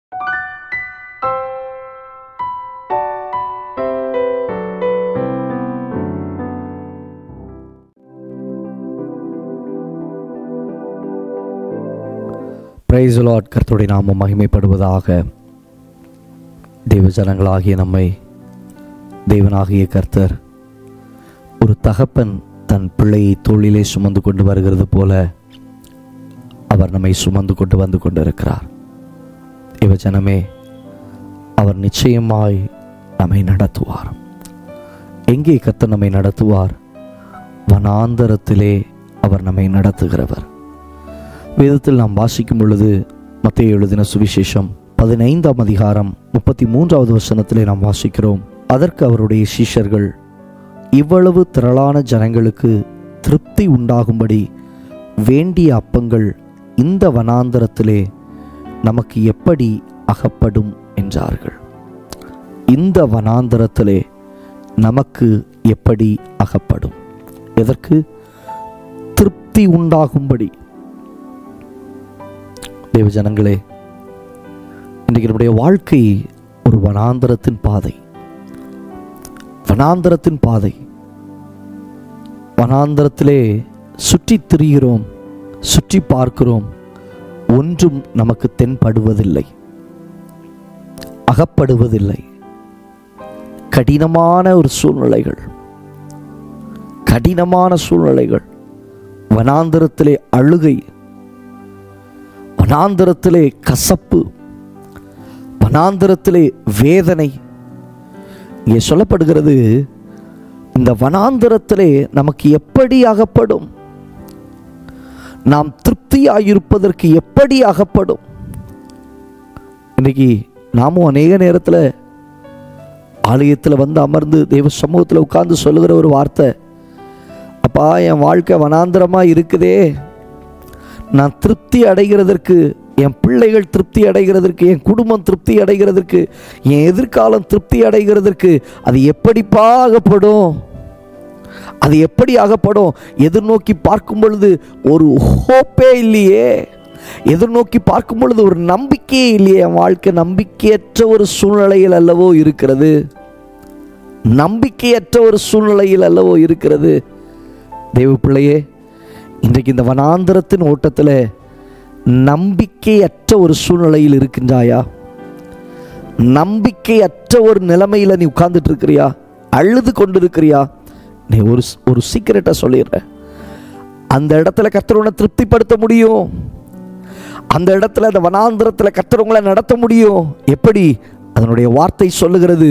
Praise the Lord. கர்த்தருடைய நாமம் மகிமைப்படுவதாக. தேவ ஜனங்களாகிய நம்மை தேவனாகிய கர்த்தர் ஒரு தகப்பன் தன் பிள்ளையை தோளிலே சுமந்து கொண்டு வருகிறது போல அவர் நம்மை சுமந்து கொண்டு வந்து கொண்டிருக்கிறார். தேவ ஜனமே, அவர் நிச்சயமாய் நம்மை நடத்துவார். எங்கே கர்த்தர் நம்மை நடத்துவார்? வனாந்தரத்திலே அவர் நம்மை நடத்துகிறவர். வேதத்தில் நாம் வாசிக்கும் பொழுது மத்தேயு எழுதின சுவிசேஷம் 15ஆம் அதிகாரம் 33வது வசனத்திலே நாம் வாசிக்கிறோம். அதற்கு அவருடைய சீஷர்கள், இவ்வளவு திரளான ஜனங்களுக்கு திருப்தி உண்டாகும்படி வேண்டிய அப்பங்கள் இந்த வனாந்தரத்திலே நமக்கு எப்படி அகப்படும் என்றார்கள். இந்த வனாந்தரத்திலே நமக்கு எப்படி அகப்படும்? எதற்கு? திருப்தி உண்டாகும்படி. தேவ ஜனங்களே, இன்றைக்கு நம்முடைய வாழ்க்கை ஒரு வனாந்தரத்தின் பாதை. வனாந்தரத்தின் பாதை. வனாந்தரத்திலே சுற்றி திரிகிறோம், சுற்றி பார்க்கிறோம், ஒன்றும் நமக்கு தென்படுவதில்லை, அகப்படுவதில்லை. கடினமான ஒரு சூழ்நிலைகள், கடினமான சூழ்நிலைகள். வனாந்தரத்திலே அழுகை, வனாந்தரத்திலே கசப்பு, வனாந்தரத்திலே வேதனை. இங்கே சொல்லப்படுகிறது, இந்த வனாந்தரத்திலே நமக்கு எப்படி அகப்படும்? நாம் திருப்தியாயிருப்பதற்கு எப்படி அகப்படும்? இன்னைக்கு நாமும் அநேக நேரத்தில் ஆலயத்தில் வந்து அமர்ந்து தெய்வ சமூகத்தில் உட்கார்ந்து சொல்லுகிற ஒரு வார்த்தை, அப்பா என் வாழ்க்கை வனாந்தரமாக இருக்குதே, நான் திருப்தி அடைகிறதற்கு, என் பிள்ளைகள் திருப்தி அடைகிறதற்கு, என் குடும்பம் திருப்தி அடைகிறதற்கு, என் எதிர்காலம் திருப்தி அடைகிறதற்கு அது எப்படிப்பா அகப்படும்? அது எப்படி அகப்படும்? எதிர்நோக்கி பார்க்கும் பொழுது ஒரு ஹோப்பே இல்லையே, எதிர்நோக்கி பார்க்கும் பொழுது ஒரு நம்பிக்கையே இல்லையே. என் வாழ்க்கை நம்பிக்கையற்ற ஒரு சூழ்நிலையில் அல்லவோ இருக்கிறது, நம்பிக்கையற்ற ஒரு சூழ்நிலையில் அல்லவோ இருக்கிறது. தேவ பிள்ளையே, இன்றைக்கு இந்த வனாந்தரத்தின் ஓட்டத்தில் நம்பிக்கையற்ற ஒரு சூழ்நிலையில் இருக்கின்றாயா? நம்பிக்கையற்ற ஒரு நிலைமையில் நீ உட்கார்ந்துட்டு இருக்கிறியா? அழுது கொண்டு இருக்கிறியா? நீ ஒரு சீக்கிரட்டை சொல்லிடுற, அந்த இடத்துல கர்த்தர் உன்னை திருப்திப்படுத்த முடியும். அந்த இடத்துல, அந்த வனாந்தரத்தில் கர்த்தர் உங்களை நடத்த முடியும். எப்படி? அதனுடைய வார்த்தை சொல்லுகிறது.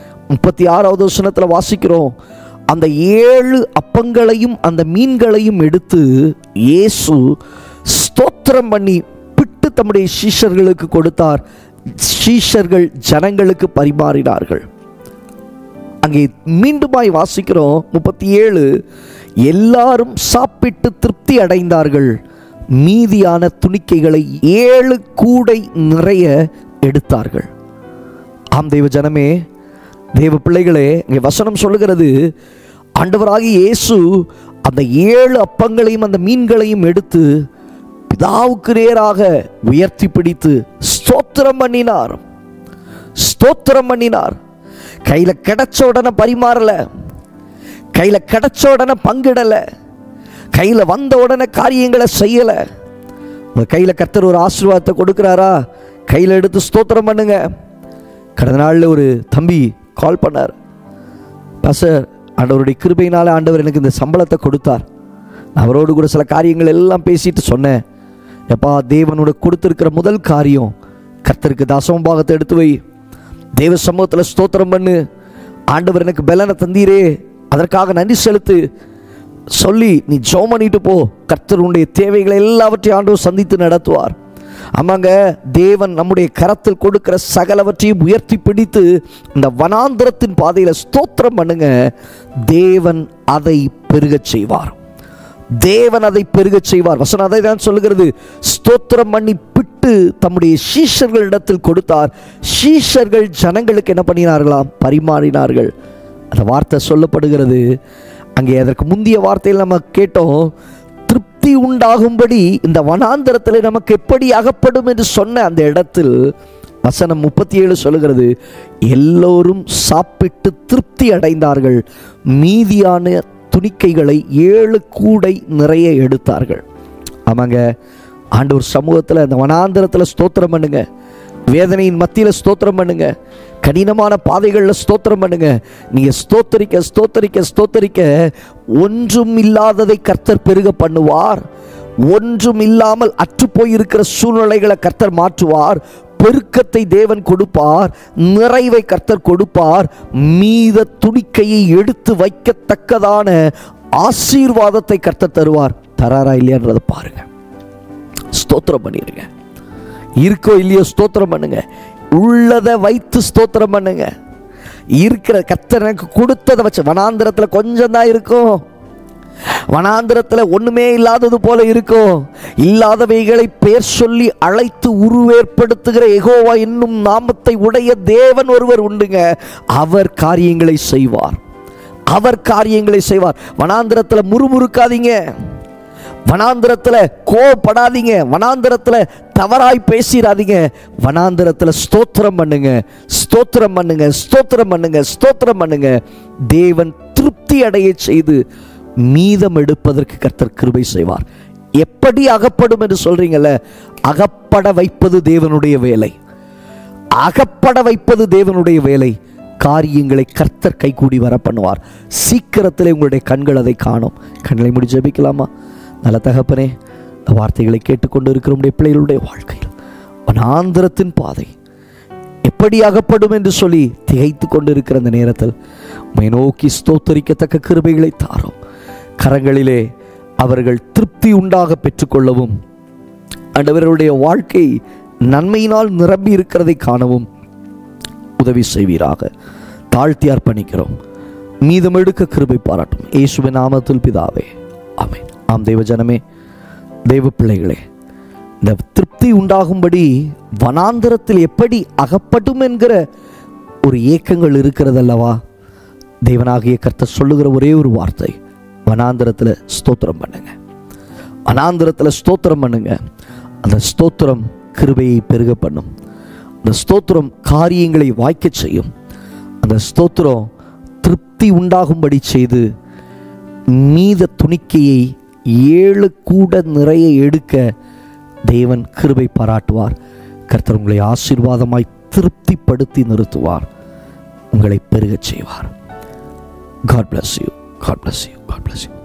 36வது வசனத்தில் வாசிக்கிறோம், அந்த 7 அப்பங்களையும் அந்த மீன்களையும் எடுத்து இயேசு ஸ்தோத்திரம் பண்ணி பிட்டு தம்முடைய சீஷர்களுக்கு கொடுத்தார். சீஷர்கள் ஜனங்களுக்கு பரிமாறினார்கள். அங்கே மீண்டுமாய் வாசிக்கிறோம் 37, எல்லாரும் சாப்பிட்டு திருப்தி அடைந்தார்கள். மீதியான துணிக்கைகளை 7 கூடை நிறைய எடுத்தார்கள். ஆம் தேவ ஜனமே, தேவ பிள்ளைகளே, இங்கே வசனம் சொல்லுகிறது, ஆண்டவராகிய இயேசு அந்த 7 அப்பங்களையும் அந்த மீன்களையும் எடுத்து பிதாவுக்கு நேராக உயர்த்தி பிடித்து ஸ்தோத்திரம் பண்ணினார். ஸ்தோத்திரம் பண்ணினார். கையில கிடைச்ச உடனே பரிமாறல, கையில கிடைச்ச உடனே பங்கிடல, கையில வந்த உடனே காரியங்களை செய்யல. உங்க கையில கர்த்தர் ஒரு ஆசீர்வாதத்தை கொடுக்கிறாரா? கையில எடுத்து ஸ்தோத்திரம் பண்ணுங்க. கடந்த நாளில் ஒரு தம்பி கால் பண்ணார், பாஸ்டர், ஆண்டவருடைய கிருபையினால ஆண்டவர் எனக்கு இந்த சம்பளத்தை கொடுத்தார். நான் அவரோடு கூட சில காரியங்கள் எல்லாம் பேசிட்டு சொன்னேன், எப்பா தேவனோட கொடுத்திருக்கிற முதல் காரியம் கர்த்தருக்கு தசமபாகத்தை எடுத்து வை, தேவ சமூகத்தில் ஸ்தோத்திரம் பண்ணு, ஆண்டவர் எனக்கு பலனை தந்தீரே அதற்காக நன்றி செலுத்து சொல்லி நீ ஜெபம் பண்ணிட்டு போ. கர்த்தர் உன்னுடைய தேவைகளை எல்லாவற்றையும் ஆண்டவர் சந்தித்து நடத்துவார். ஆமாங்க, தேவன் நம்முடைய கரத்தில் கொடுக்கிற சகலவற்றையும் உயர்த்தி பிடித்து இந்த வனாந்தரத்தின் பாதையில் ஸ்தோத்திரம் பண்ணுங்க. தேவன் அதை பெருகச் செய்வார். தேவன் அதை பெருகச் செய்வார். வசனம் அதை தான் சொல்லுகிறது. ஸ்தோத்திரம் பண்ணி பிட்டு தம்முடைய சீஷர்களிடத்தில் கொடுத்தார். சீஷர்கள் ஜனங்களுக்கு என்ன பண்ணினார்களாம்? பரிமாறினார்கள். அந்த வார்த்தை சொல்லப்படுகிறது. அங்கே அதற்கு முந்தைய வார்த்தையில் நம்ம கேட்டோம், திருப்தி உண்டாகும்படி இந்த வனாந்தரத்தில் நமக்கு எப்படி அகப்படும் என்று சொன்ன அந்த இடத்தில் வசனம் 37 சொல்லுகிறது, எல்லோரும் சாப்பிட்டு திருப்தி அடைந்தார்கள், மீதியான துணிக்கைகளை 7 கூடை நிறைய எடுத்தார்கள். ஆமாங்க, ஆண்டவர் சமூகத்தில் அந்த வனாந்திரத்தில் ஸ்தோத்திரம் பண்ணுங்க, வேதனையின் மத்தியில் ஸ்தோத்திரம் பண்ணுங்க, கடினமான பாதைகளில் ஸ்தோத்திரம் பண்ணுங்க. நீங்க ஸ்தோத்தரிக்க ஸ்தோத்தரிக்க ஸ்தோத்தரிக்க ஒன்றும் இல்லாததை கர்த்தர் பெருக பண்ணுவார். ஒன்றும் இல்லாமல் அற்றுப்போய் இருக்கிற சூழ்நிலைகளை கர்த்தர் மாற்றுவார். பெருக்கத்தை தேவன் கொடுப்பார், நிறைவை கர்த்தர் கொடுப்பார், மீத துணிக்கையை எடுத்து வைக்கத்தக்கதான ஆசீர்வாதத்தை கர்த்தர் தருவார். தராரா இல்லையான்றதை பாருங்க, ஸ்தோத்திரம் பண்ணிருங்க. இருக்கோ இல்லையோ ஸ்தோத்திரம் பண்ணுங்க, உள்ளதை வைத்து ஸ்தோத்திரம் பண்ணுங்க. இருக்கிற கர்த்தர் எனக்கு கொடுத்ததை வச்சு, வனாந்திரத்தில் கொஞ்சம் தான் இருக்கும், வனாந்திரத்தில் ஒண்ணுமே இல்லாதது போல இருக்கும். இல்லாதவைகளை பெயர் சொல்லி அழைத்து உருவேற்படுத்துகிற யெகோவா என்னும் நாமத்தை உடைய தேவன் ஒருவர் உண்டுங்க. அவர் காரியங்களை செய்வார், அவர் காரியங்களை செய்வார். வனாந்திரத்தில் முறுமுறுக்காதீங்க, வனாந்திரத்தில் கோபப்படாதீங்க, வனாந்திரத்தில் தவறாய் பேசிடாதீங்க. வனாந்திரத்தில் ஸ்தோத்திரம் பண்ணுங்க, ஸ்தோத்திரம் பண்ணுங்க, ஸ்தோத்திரம் பண்ணுங்க, ஸ்தோத்திரம் பண்ணுங்க. தேவன் திருப்தி அடைய செய்து மீதம் எடுப்பதற்கு கர்த்தர் கிருபை செய்வார். எப்படி அகப்படும் என்று சொல்றீங்கல்ல, அகப்பட வைப்பது தேவனுடைய வேலை, அகப்பட வைப்பது தேவனுடைய வேலை. காரியங்களை கர்த்தர் கைகூடி வர பண்ணுவார். சீக்கிரத்தில் உங்களுடைய கண்கள் அதை காணும். கண்களை மூடி ஜெபிக்கலாமா? நல்ல தகப்பனே, இந்த வார்த்தைகளை கேட்டுக்கொண்டு இருக்கிற உடைய பிள்ளைகளுடைய வாழ்க்கையில் வனாந்திரத்தின் பாதை எப்படி அகப்படும் என்று சொல்லி திகைத்து கொண்டு இருக்கிற அந்த நேரத்தில் உம்மை நோக்கி ஸ்தோத்தரிக்கத்தக்க கிருபைகளை தாரும். கரங்களிலே அவர்கள் திருப்தி உண்டாக பெற்றுக்கொள்ளவும், ஆண்டவருடைய வாழ்க்கை நன்மையினால் நிரம்பி இருக்கிறதை காணவும் உதவி செய்வீராக. தாழ்த்தி அர்ப்பணிக்கிறோம். மீதம் எடுக்க கிருபை பாராட்டும். இயேசுவின் நாமத்தில் பிதாவே, ஆமென். ஆம் தேவ ஜனமே, தேவ பிள்ளைகளே, இந்த திருப்தி உண்டாகும்படி வனாந்திரத்தில் எப்படி அகப்படும் என்கிற ஒரு ஏக்கங்கள் இருக்கிறது அல்லவா? தேவனாகிய கர்த்தர் சொல்லுகிற ஒரே ஒரு வார்த்தை, வனாந்திரத்தில் ஸ்தோத்திரம் பண்ணுங்க, வனாந்திரத்தில் ஸ்தோத்திரம் பண்ணுங்க. அந்த ஸ்தோத்திரம் கிருபையை பெருக பண்ணும், அந்த ஸ்தோத்திரம் காரியங்களை வாய்க்க செய்யும், அந்த ஸ்தோத்திரம் திருப்தி உண்டாகும்படி செய்து மீத துணிக்கையை 7 கூட நிறைய எடுக்க தேவன் கிருபை பாராட்டுவார். கர்த்தர் உங்களை ஆசீர்வாதமாய் திருப்திப்படுத்தி நிறுத்துவார், உங்களை பெருகச் செய்வார். God bless you. God bless you. God bless you.